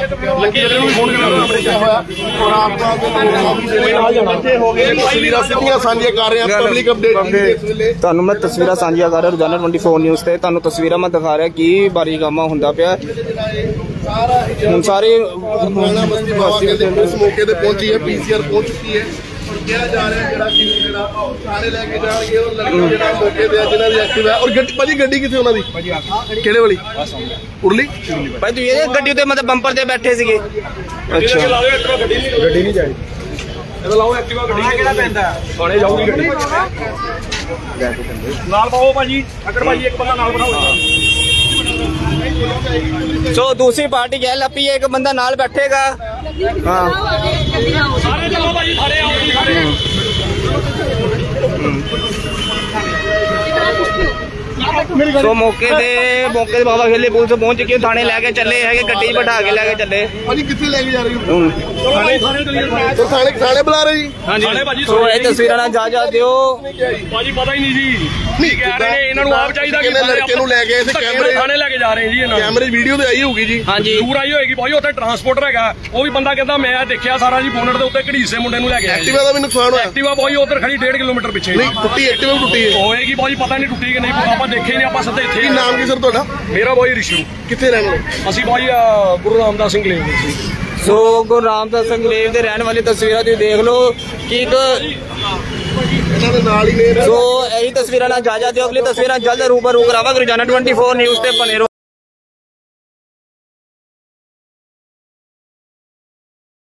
ਤਸਵੀਰਾਂ ਸਿੱਧੀਆਂ ਸਾਂਝੀਆਂ ਕਰ ਰਹੇ ਹਾਂ ਪਬਲਿਕ ਅਪਡੇਟ ਇਸ ਵੇਲੇ ਤੁਹਾਨੂੰ ਮੈਂ ਤਸਵੀਰਾਂ ਸਾਂਝੀਆਂ ਕਰ ਰਿਹਾ ਰੋਜ਼ਾਨਾ 24 ਨਿਊਜ਼ ਤੇ ਤੁਹਾਨੂੰ ਤਸਵੀਰਾਂ ਮੈਂ ਦਿਖਾ ਰਿਹਾ ਕੀ ਬਾਰੀ ਗਾਮਾ ਹੁੰਦਾ ਪਿਆ ਹੁਣ ਸਾਰੇ ਬਸਤੀ ਬਾਬਾ ਕਹਿੰਦੇ ਪੁਲਿਸ ਮੌਕੇ ਤੇ ਪਹੁੰਚੀ ਹੈ ਪੀਸੀਆਰ ਪਹੁੰਚ ਚੁੱਕੀ ਹੈ ਔਰ ਕਿਹਾ ਜਾ ਰਿਹਾ ਜਿਹੜਾ ਥਾਣੇ ਲੈ ਕੇ ਜਾਣਗੇ ਉਹ ਲੜਕਾ ਜਿਹੜਾ ਮੌਕੇ ਤੇ ਜਿਹਨਾਂ ਦੀ ਐਕਟਿਵ ਹੈ ਔਰ ਗੱਡੀ ਭਾਜੀ ਗੱਡੀ ਕਿੱਥੇ ਉਹਨਾਂ ਦੀ ਕਿਹੜੇ ਵਾਲੀ ਉਰਲੀ ਭਾਈ ਤੁਸੀਂ ਇਹ ਗੱਡੀ ਉੱਤੇ ਮਤਲਬ ਬੰਪਰ ਤੇ ਬੈਠੇ ਸੀਗੇ ਅੱਛਾ ਗੱਡੀ ਨਹੀਂ ਜਾਈ ਇਹਦਾ ਲਾਓ ਐਕਟਿਵਾ ਗੱਡੀ ਕਿਹੜਾ ਪੈਂਦਾ ਥਾਣੇ ਜਾਊਗੀ ਗੱਡੀ ਨਾਲ ਪਾਓ ਭਾਜੀ ਅਗਰ ਭਾਜੀ ਇੱਕ ਬੰਦਾ ਨਾਲ ਬਣਾਓ ਸੋ ਦੂਸਰੀ ਪਾਰਟੀ ਕਹਿ ਲੱਪੀ ਹੈ ਇੱਕ ਬੰਦਾ ਨਾਲ ਬੈਠੇਗਾ ਹਾਂ ਸਾਰੇ ਚਲੋ ਭਾਜੀ ਥਾਣੇ ਆਓ ਜੀ ਸਾਰੇ ਸੋ ਮੌਕੇ ਤੇ ਬਾਬਾ ਖੇਲੇ ਪੁਲਿਸ ਪਹੁੰਚ ਚੁੱਕੀ ਥਾਣੇ ਲੈ ਕੇ ਚੱਲੇ ਹੈਗੇ ਗੱਡੀ ਬਿਠਾ ਕੇ ਲੈ ਕੇ ਚੱਲੇ ਭਾਜੀ ਕਿੱਥੇ ਲੈ ਕੇ ਜਾ ਰਹੀ ਹੋ ਥਾਣੇ ਬੁਲਾ ਰਹੇ ਜੀ ਹਾਂਜੀ ਭਾਜੀ ਸੋ ਇਹ ਤਸਵੀਰਾਂ ਨਾਲ ਜਾ ਦਿਓ ਭਾਜੀ ਪਤਾ ਹੀ ਨਹੀਂ ਜੀ ਨਹੀਂ ਕਹਿ ਰਹੇ ਨੇ ਇਹਨਾਂ ਨੂੰ ਆਪ ਚਾਹੀਦਾ ਕਿ ਲੜਕੇ ਨੂੰ ਲੈ ਕੇ ਇੱਥੇ ਕੈਮਰੇ ਥਾਣੇ ਲੈ ਕੇ ਜਾ ਰਹੇ ਜੀ ਇਹਨਾਂ ਕੈਮਰੇ ਵੀਡੀਓ ਤੇ ਆਈ ਹੋਊਗੀ ਜੀ ਹਾਂਜੀ ਦੂਰ ਆਈ ਹੋਏਗੀ ਭਾਈ ਉੱਥੇ ਟਰਾਂਸਪੋਰਟਰ ਹੈਗਾ ਉਹ ਵੀ ਬੰਦਾ ਕਹਿੰਦਾ ਮੈਂ ਦੇਖਿਆ ਸਾਰਾ ਜੀ ਬੋਨਟ ਦੇ ਉੱਤੇ ਘੜੀਸੇ ਮੁੰਡੇ ਨੂੰ ਲੈ ਕੇ ਆਇਆ ਐਕਟਿਵਾ ਦਾ ਵੀ ਨੁਕਸਾਨ ਹੋਇਆ ਐਕਟਿਵਾ ਭਾਈ ਉਧਰ ਖੜੀ 1.5 ਕਿਲੋਮੀਟਰ ਪਿੱਛੇ ਨਹੀਂ ਟੁੱਟੀ ਐਕਟਿਵਾ ਟੁੱਟੀ ਹੈ ਹੋਏਗੀ ਭਾਈ ਪਤਾ ਨਹੀਂ ਟੁੱਟੀ ਕਿ ਨਹੀਂ ਆਪਾਂ ਦੇਖੇ ਨਹੀਂ ਆਪਾਂ ਸਿੱਧੇ ਇੱਥੇ ਕੀ ਨਾਮ ਕੀ ਸਰ ਤੁਹਾਡਾ ਮੇਰਾ ਭਾਈ ਰਿਸ਼ੂ ਕਿੱਥੇ ਰਹਿਣ ਵਾਲੇ ਅਸੀਂ ਭਾਈ ਗੁਰੂ ਰਾਮਦਾਸ ਸਿੰਘ ਲੇਵ ਦੇ ਸੀ ਸੋ ਗੁਰੂ ਰਾਮਦਾਸ ਸਿੰਘ ਲੇਵ ਦੇ ਰਹਿਣ ਵਾਲੀ ਤਸਵੀਰਾਂ ਤੁਸੀਂ ਦੇਖ ਲਓ ਕਿ ਇੱਕ ਇਹਨਾਂ ਦੇ ਨਾਲ ਹੀ ਨੇ ਸੋ ਇਹੀ ਤਸਵੀਰਾਂ ਨਾਲ ਜਾ ਦਿਓ ਅਗਲੀ ਤਸਵੀਰਾਂ ਜਲਦ ਰੂਬਰੂ ਕਰਾਵਾਂਗੇ ਰੋਜ਼ਾਨਾ 24 ਨਿਊਜ਼ ਤੇ ਬਣੇ ਰਹੋ